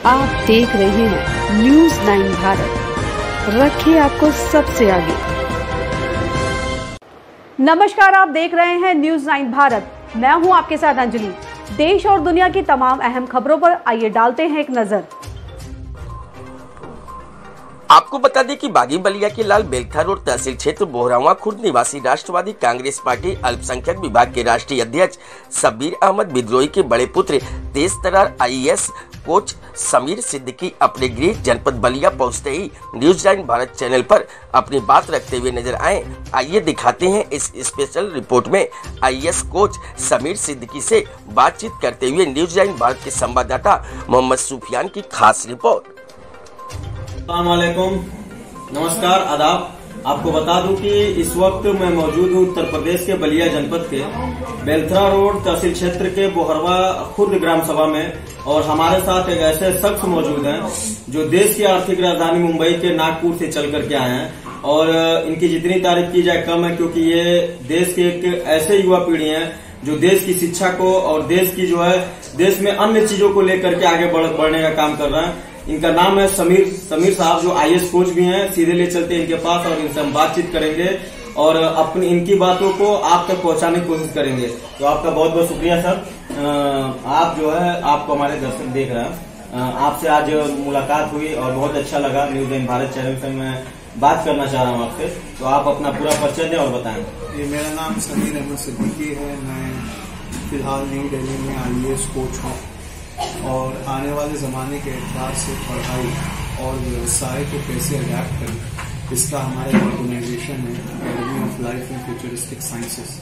आप देख रहे हैं न्यूज़ 9 भारत, रखिए आपको सबसे आगे। नमस्कार, आप देख रहे हैं न्यूज़ 9 भारत। मैं हूं आपके साथ अंजलि। देश और दुनिया की तमाम अहम खबरों पर आइए डालते हैं एक नजर। आपको बता दें कि बागी बलिया के लाल बेलथा रोड तहसील क्षेत्र बोहरावा खुर्द निवासी राष्ट्रवादी कांग्रेस पार्टी अल्पसंख्यक विभाग के राष्ट्रीय अध्यक्ष शब्बीर अहमद विद्रोही के बड़े पुत्र तेज तर्रार IAS कोच समीर सिद्दीकी अपने गृह जनपद बलिया पहुंचते ही न्यूज़ 9 भारत चैनल पर अपनी बात रखते हुए नजर आए। आइए दिखाते हैं इस स्पेशल रिपोर्ट में IAS कोच समीर सिद्दीकी से बातचीत करते हुए न्यूज़ 9 भारत के संवाददाता मोहम्मद सुफियान की खास रिपोर्ट। अस्सलामुअलैकुम, नमस्कार, आदाब। आपको बता दूं कि इस वक्त मैं मौजूद हूं उत्तर प्रदेश के बलिया जनपद के बेलथरा रोड तहसील क्षेत्र के बोहरवा खुर्द ग्राम सभा में, और हमारे साथ एक ऐसे शख्स मौजूद हैं जो देश की आर्थिक राजधानी मुंबई के नागपुर से चल करके आए हैं। और इनकी जितनी तारीफ की जाए कम है, क्योंकि ये देश के एक ऐसे युवा पीढ़ी हैं जो देश की शिक्षा को और देश की देश में अन्य चीजों को लेकर के आगे बढ़ने का काम कर रहे हैं। इनका नाम है समीर साहब, जो IAS कोच भी हैं। सीधे ले चलते हैं इनके पास और इनसे हम बातचीत करेंगे और अपनी इनकी बातों को आप तक पहुंचाने की कोशिश करेंगे। तो आपका बहुत बहुत शुक्रिया सर। आप आपको हमारे दर्शक देख रहे हैं, आपसे आज मुलाकात हुई और बहुत अच्छा लगा। न्यूज़ 9 भारत चैनल से मैं बात करना चाह रहा हूँ आपसे, तो आप अपना पूरा परिचय दें और बताएं। ये मेरा नाम समीर अहमद सिद्दीकी है। मैं फिलहाल न्यू दिल्ली में IAS कोच हूँ और आने वाले ज़माने के एतबार से पढ़ाई और व्यवसाय को कैसे अडेप्ट करें, इसका हमारा ऑर्गेनाइजेशन है academy of life and futuristic sciences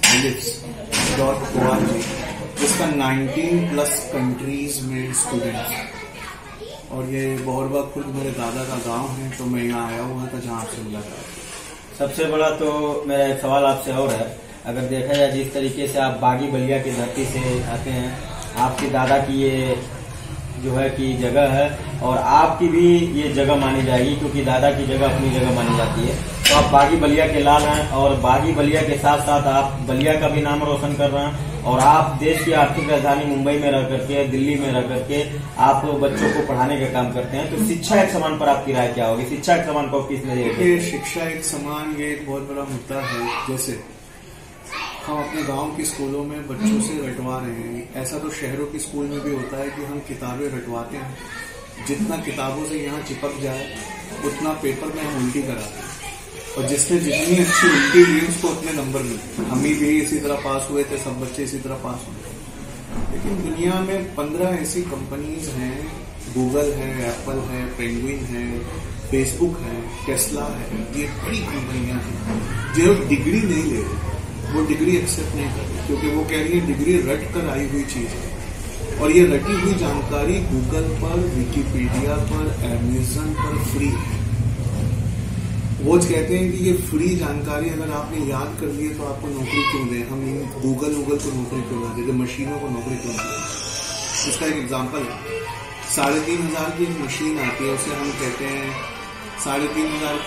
.org, जिसका 19+ कंट्रीज में स्टूडेंट्स। और ये बोहरवा खुर्द मेरे दादा का गांव है, तो मैं यहाँ आया हुआ था जहाँ आपसे मुलाकात। सबसे बड़ा तो मेरा एक सवाल आपसे और है, अगर देखा जाए जिस तरीके से आप बागी बलिया की धरती से आते हैं, आपके दादा की ये कि जगह है और आपकी भी ये जगह मानी जाएगी, क्योंकि दादा की जगह अपनी जगह मानी जाती है। तो आप बागी बलिया के लाल हैं और बागी बलिया के साथ साथ आप बलिया का भी नाम रोशन कर रहे हैं। और आप देश की आर्थिक राजधानी मुंबई में रह करके, दिल्ली में रह करके आप बच्चों को पढ़ाने का काम करते हैं। तो शिक्षा एक समान पर आपकी राय क्या होगी? शिक्षा एक समान को किस लिए? शिक्षा एक समान ये एक बहुत बड़ा मुद्दा है। जैसे हम अपने गांव के स्कूलों में बच्चों से रटवा रहे हैं, ऐसा तो शहरों के स्कूल में भी होता है कि हम किताबें रटवाते हैं। जितना किताबों से यहाँ चिपक जाए उतना पेपर में हम उल्टी कराते हैं, और जिसने जितनी अच्छी उल्टी ली उसको उतने नंबर मिलते हैं। हम भी इसी तरह पास हुए थे, सब बच्चे इसी तरह पास हुए। लेकिन दुनिया में 15 ऐसी कंपनीज हैं, गूगल है, एप्पल है, पेंगुइन है, फेसबुक है, टेस्ला है, ये बड़ी कंपनियां हैं जो डिग्री नहीं ले रही। वो डिग्री एक्सेप्ट नहीं कर रही, क्योंकि वो कह रही है डिग्री रट कर आई हुई चीज है, और ये रटी हुई जानकारी गूगल पर, विकिपीडिया पर, अमेज़न पर फ्री है। वो कहते हैं कि ये फ्री जानकारी अगर आपने याद कर ली है तो आपको नौकरी क्यों दें, हम गूगल को नौकरी क्यों ना देते, मशीनों को नौकरी क्यों ना दें। इसका एक एग्जाम्पल है, 3,500 की एक मशीन आती है, उसे हम कहते हैं 3,500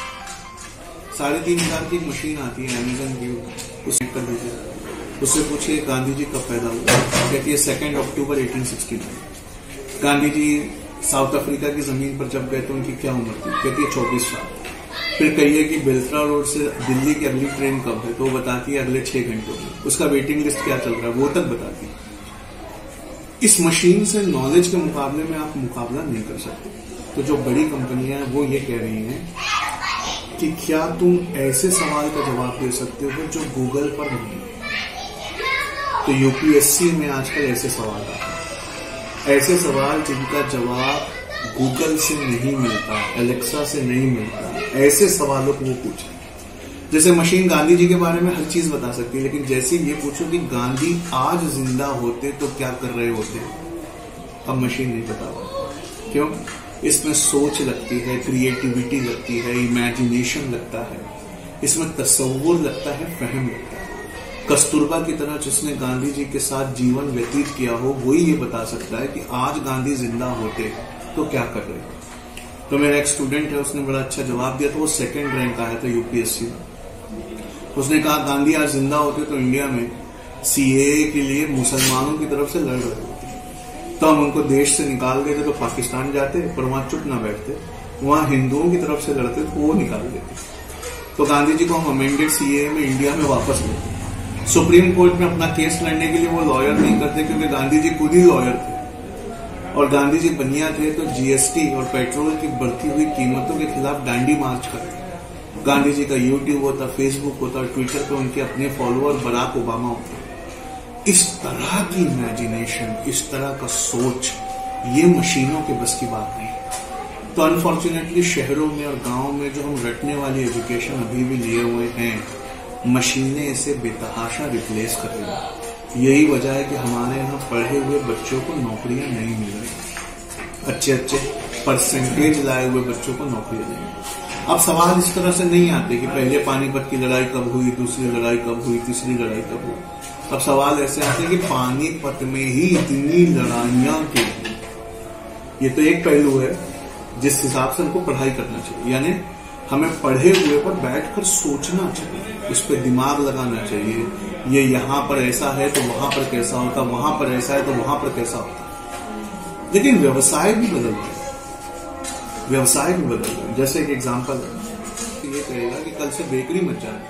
की एक मशीन आती है अमेज़न की, उसे कर दीजिए। उससे पूछिए गांधी जी कब पैदा हुए, कहती है 2 अक्टूबर 1869। गांधी जी साउथ अफ्रीका की जमीन पर जब गए तो उनकी क्या उम्र थी, कहती है 24 साल। फिर कहिए कि बेलथरा रोड से दिल्ली की अगली ट्रेन कब है, तो वो बताती है अगले 6 घंटों में। उसका वेटिंग लिस्ट क्या चल रहा है वो तक बताती है। इस मशीन से नॉलेज के मुकाबले में आप मुकाबला नहीं कर सकते। तो जो बड़ी कंपनियां हैं वो ये कह रही हैं कि क्या तुम ऐसे सवाल का जवाब दे सकते हो जो गूगल पर नहीं है। तो UPSC में आजकल ऐसे सवाल आते हैं, ऐसे सवाल जिनका जवाब गूगल से नहीं मिलता, एलेक्सा से नहीं मिलता, ऐसे सवालों को वो पूछे। जैसे मशीन गांधी जी के बारे में हर चीज बता सकती है, लेकिन जैसे ये पूछो कि गांधी आज जिंदा होते तो क्या कर रहे होते, अब मशीन नहीं बता पाती। क्यों? इसमें सोच लगती है, क्रिएटिविटी लगती है, इमेजिनेशन लगता है, इसमें तसव्वुर लगता है, फहम लगता है। कस्तूरबा की तरह जिसने गांधी जी के साथ जीवन व्यतीत किया हो, वही ये बता सकता है कि आज गांधी जिंदा होते तो क्या कर रहे। तो मेरा एक स्टूडेंट है, उसने बड़ा अच्छा जवाब दिया, तो वो 2nd रैंक आया था UPSC में। उसने कहा गांधी आज जिंदा होते तो इंडिया में CAA के लिए मुसलमानों की तरफ से लड़ रहे होते। तो हम उनको देश से निकाल देते तो पाकिस्तान जाते, पर वहां चुप ना बैठते, वहां हिंदुओं की तरफ से लड़ते तो वो निकाल देते। तो गांधी जी को हम अमेंडेड सीए में इंडिया में वापस लेते। सुप्रीम कोर्ट में अपना केस लड़ने के लिए वो लॉयर नहीं करते, क्योंकि गांधी जी खुद ही लॉयर थे और गांधी जी बनिया थे, तो जीएसटी और पेट्रोल की बढ़ती हुई कीमतों के खिलाफ डांडी मार्च करते। गांधी जी का यूट्यूब होता, फेसबुक होता, ट्विटर पे उनके अपने फॉलोअर बराक ओबामा होते। इस तरह की इमेजिनेशन, इस तरह का सोच, ये मशीनों के बस की बात नहीं। तो अनफॉर्चुनेटली शहरों में और गांवों में जो हम रटने वाली एजुकेशन अभी भी लिए हुए हैं, मशीनें इसे बेतहाशा रिप्लेस कर रही हैं। यही वजह है कि हमारे यहाँ पढ़े हुए बच्चों को नौकरियां नहीं मिल रही, अच्छे परसेंटेज लाए हुए बच्चों को नौकरियां नहीं। अब सवाल इस तरह से नहीं आते कि पहले पानीपत की लड़ाई कब हुई, दूसरी लड़ाई कब हुई, तीसरी लड़ाई कब हुई। अब सवाल ऐसे आते हैं कि पानीपत में ही इतनी लड़ाइयां क्यों। ये तो एक पहलू है जिस हिसाब से हमको पढ़ाई करना चाहिए, यानी हमें पढ़े हुए पर बैठकर सोचना चाहिए, उस पर दिमाग लगाना चाहिए। ये यहाँ पर ऐसा है तो वहां पर कैसा होता, वहां पर ऐसा है तो वहां पर कैसा होता। लेकिन व्यवसाय भी बदल रहे, व्यवसाय भी बदल रहे। जैसे एक एग्जाम्पल है, ये कहेगा कि कल से बेकरी मत जाना,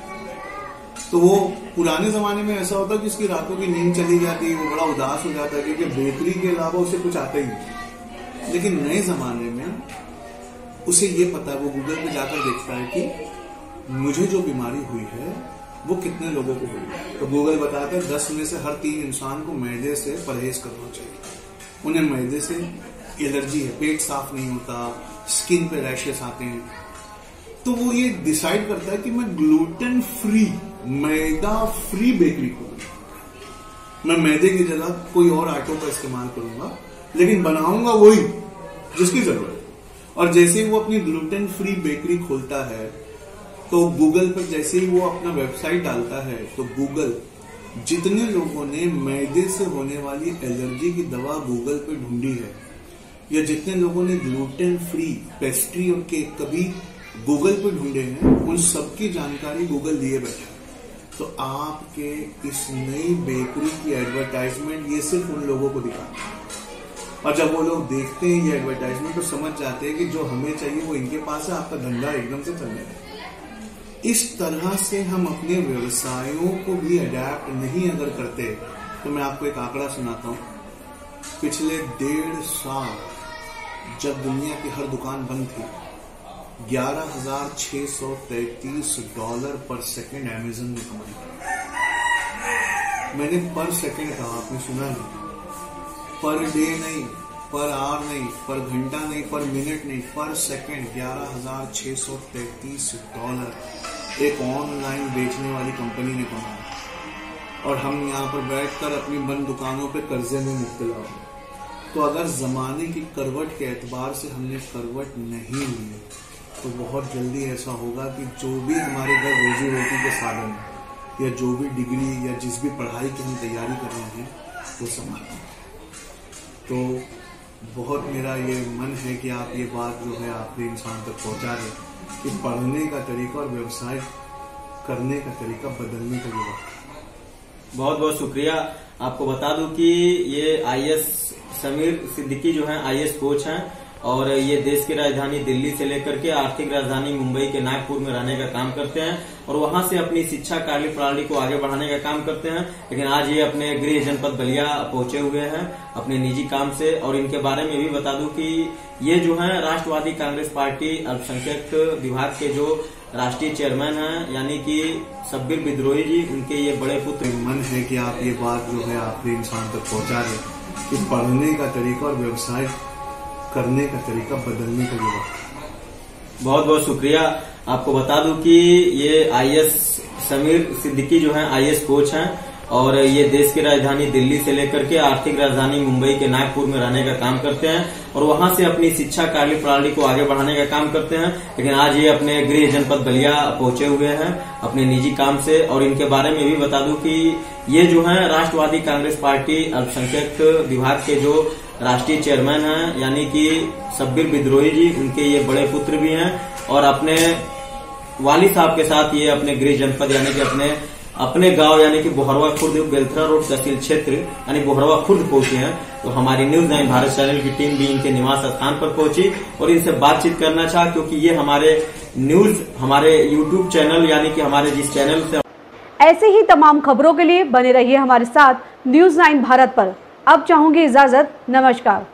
तो वो पुराने जमाने में ऐसा होता कि उसकी रातों की नींद चली जाती, वो बड़ा उदास हो जाता है क्योंकि बेकरी के अलावा उसे कुछ आता ही नहीं। लेकिन नए जमाने में उसे ये पता है, वो गूगल पे जाकर देखता है कि मुझे जो बीमारी हुई है वो कितने लोगों को हुई है। तो गूगल बताता है 10 में से हर 3 इंसान को मैदे से परहेज करना चाहिए। उन्हें मैदे से एलर्जी है, पेट साफ नहीं होता, स्किन पे रैशेस आते हैं। तो वो ये डिसाइड करता है कि मैं ग्लूटेन फ्री, मैदा फ्री बेकरी खोलूंगा। मैं मैदे की जगह कोई और आटों का इस्तेमाल करूंगा, लेकिन बनाऊंगा वही जिसकी जरूरत है। और जैसे ही वो अपनी ग्लूटेन फ्री बेकरी खोलता है, तो गूगल पर जैसे ही वो अपना वेबसाइट डालता है, तो गूगल जितने लोगों ने मैदे से होने वाली एलर्जी की दवा गूगल पे ढूंढी है, या जितने लोगों ने ग्लूटेन फ्री पेस्ट्री और केक कभी गूगल पे ढूंढे हैं, उन सबकी जानकारी गूगल लिए बैठा। तो आपके इस नई बेकरी की एडवर्टाइजमेंट ये सिर्फ उन लोगों को दिखाता है, और जब वो लोग देखते हैं ये एडवर्टाइजमेंट तो समझ जाते हैं कि जो हमें चाहिए वो इनके पास है, आपका धंधा एकदम से चलने लगा। इस तरह से हम अपने व्यवसायों को भी अडेप्ट नहीं अगर करते, तो मैं आपको एक आंकड़ा सुनाता हूं। पिछले 1.5 साल जब दुनिया की हर दुकान बंद थी, $11,633 पर सेकेंड अमेज़न ने कमाई। मैंने पर सेकेंड कहा, आपने सुना नहीं, पर डे नहीं, पर आवर नहीं, पर घंटा नहीं, पर मिनट नहीं, पर सेकेंड $11,633 एक ऑनलाइन बेचने वाली कंपनी ने कमाया। और हम यहाँ पर बैठकर अपनी बंद दुकानों पे कर्जे में मुब्तला हो। तो अगर जमाने की करवट के एतबार से हमने करवट नहीं ली, तो बहुत जल्दी ऐसा होगा कि जो भी हमारे घर रोजी रोटी के साधन है, या जो भी डिग्री या जिस भी पढ़ाई की हम तैयारी कर रहे हैं, वो संभालें। तो बहुत मेरा ये मन है कि आप ये बात जो है आखिरी इंसान तक पहुंचा दें कि पढ़ने का तरीका और व्यवसाय करने का तरीका बदलने का भी वक्त। बहुत बहुत शुक्रिया। आपको बता दूं कि ये आईएएस समीर सिद्दीकी जो हैं आईएएस कोच हैं, और ये देश की राजधानी दिल्ली से लेकर के आर्थिक राजधानी मुंबई के नागपुर में रहने का काम करते हैं, और वहां से अपनी शिक्षा कार्य प्रणाली को आगे बढ़ाने का काम करते हैं। लेकिन आज ये अपने गृह जनपद बलिया पहुंचे हुए हैं अपने निजी काम से। और इनके बारे में भी बता दूं कि ये जो है राष्ट्रवादी कांग्रेस पार्टी अल्पसंख्यक विभाग के जो राष्ट्रीय चेयरमैन हैं, यानी कि शब्बीर बिद्रोही जी, उनके ये बड़े पुत्र। मन है कि आप ये बात जो है आखिरी इंसान तक पहुंचा दें कि पढ़ने का तरीका और व्यवसाय करने का तरीका बदलने का भी वक्त। बहुत बहुत शुक्रिया। आपको बता दूं कि ये आईएएस समीर सिद्दीकी जो हैं आईएएस कोच हैं, और ये देश की राजधानी दिल्ली से लेकर के आर्थिक राजधानी मुंबई के नागपुर में रहने का काम करते हैं, और वहां से अपनी शिक्षा कार्य प्रणाली को आगे बढ़ाने का काम करते हैं। लेकिन आज ये अपने गृह जनपद बलिया पहुंचे हुए हैं अपने निजी काम से। और इनके बारे में भी बता दूं कि ये जो है राष्ट्रवादी कांग्रेस पार्टी अल्पसंख्यक विभाग के जो राष्ट्रीय चेयरमैन हैं, यानी कि शब्बीर बिद्रोही जी, उनके ये बड़े पुत्र भी हैं, और अपने वाली साहब के साथ ये अपने गृह जनपद यानी कि अपने गांव यानी कि बोहरवा खुर्द बेलथरा रोड तहसील क्षेत्र यानी बोहरवा खुर्द पहुंचे हैं। तो हमारी न्यूज 9 भारत चैनल की टीम भी इनके निवास स्थान पर पहुंची और इनसे बातचीत करना चाहा, क्योंकि ये हमारे यूट्यूब चैनल यानी कि हमारे जिस चैनल से ऐसे ही तमाम खबरों के लिए बने रहिए हमारे साथ न्यूज 9 भारत पर। अब चाहूंगी इजाजत, नमस्कार।